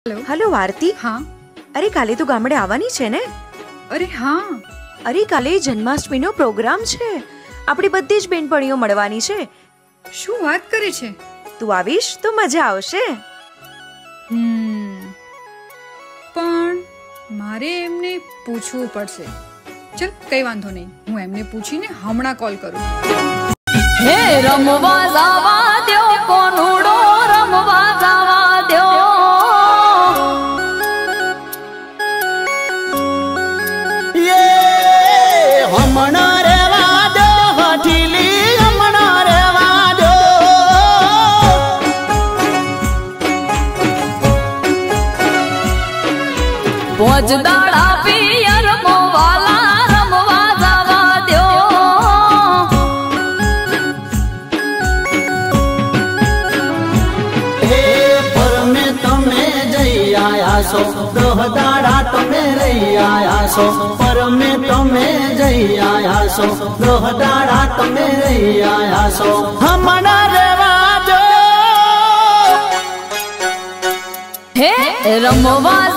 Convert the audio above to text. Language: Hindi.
हेलो आरती। हाँ। अरे काले तो गामडे आवानी छे ने? अरे हाँ। अरे काले जन्माष्टमीनो प्रोग्राम छे, आपणी बधी ज बेनपणीओ मळवानी छे। શું વાત કરે છે? તું આવીશ તો મજા આવશે। પણ મારે એમને પૂછવું પડશે। ચલ કઈ વાંધો નહીં, હું એમને પૂછીને હમણાં કોલ કરું। હે રમવા જાવા દ્યો કોનુડો રમવા જાવા દ્યો ये हमना रेवा दो हठीली हमना रेवा दो पोज दाड़ा पियर मोवाला रमवा जावा द्यो हे पर में तमे जई आया सो दोह दाड़ा तमे रही आया सो पर में तमे जई आया सो दोह दाड़ा तमे रही आया सो हमना रेवा दो हे रमवा